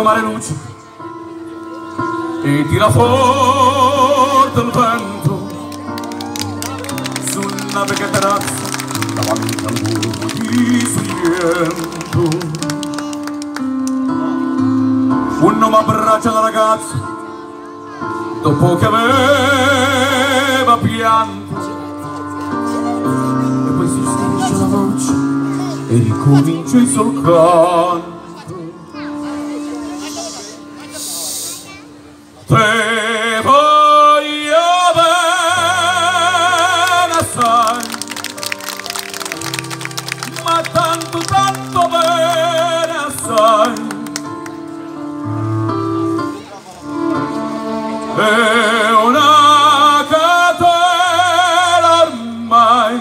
mare luce e tira forte il vento su una vecchia terrazza davanti al muro di Sorrento. Un uomo abbraccia la ragazza dopo che aveva pianto e poi si stringe la voce e ricomincia il solcanto. Te voglio bene assai, ma tanto tanto bene assai. È una catena ormai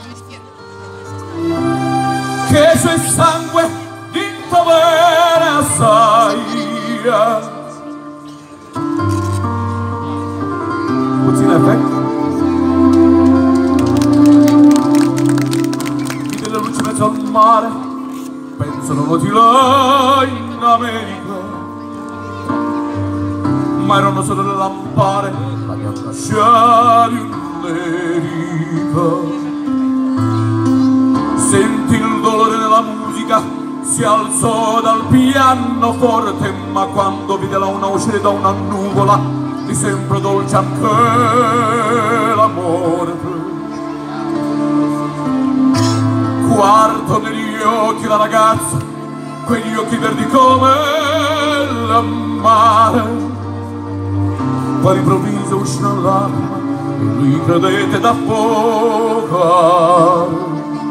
che c'è sangue vinto bene assai. Puzzina effetto vide la luce in mezzo al mare, pensano lo di là in America, ma erano solo le lampare la bianca scia di un'erica. Senti il dolore nella musica, si alzò dal pianoforte, ma quando vide la una uscire da una nuvola, di sempre dolce anche la morte. Guardo negli occhi la ragazza, quegli occhi verdi come il mare, poi all'improvviso uscì una lacrima e lui credette da affogare.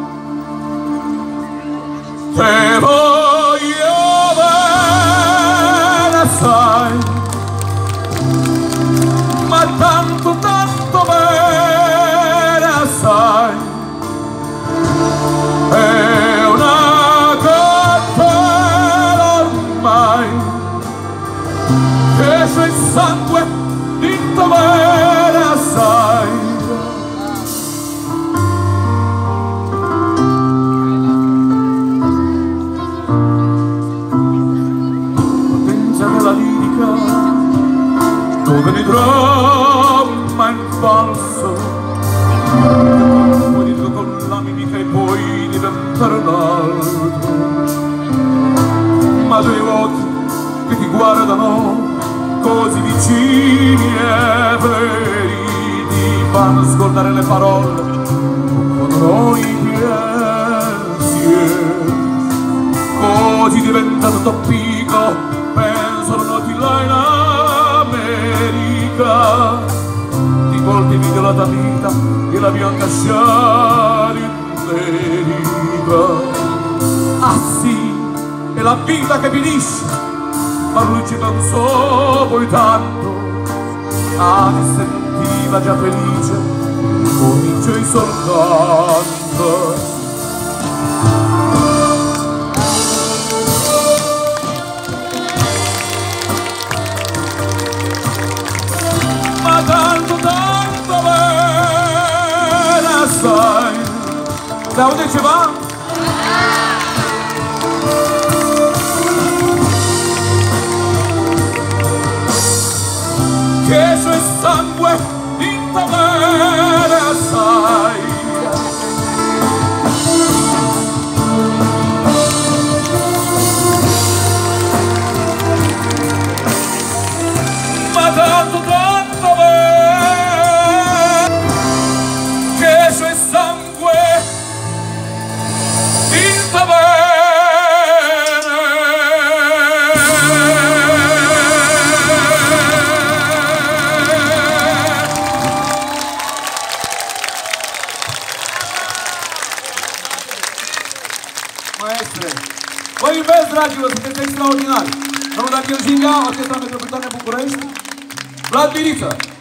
Te voglio bene assai, ma tanto tanto bene assai. È una catena ormai che c'è il sangue vinto bene assai. Potenza della lirica dove mi trama in falso, poi dico con la mimica e poi diventare un altro. Ma due occhi che ti guardano così vicini e veri ti fanno scordare le parole, confondono i pensieri. Così diventa tutto piccolo, pensano noti là in America, ti volti violata vita e la bianca scia di un'erica. Ah sì, è la vita che finisce, ma lui ci pensò poi tanto, si sentiva già felice, cominciò il soltanto. Ma tanto tanto bene assai. Da dove ci va? Che c'è sangue vinto bene assai. Ma tanto tanto bene che c'è sangue vinto bene. Maestre, voi invece, dragilor, sunteți extraordinari. Domnul Daniel Jinga, Orchestra Metropolitană București, Vlad Biriță.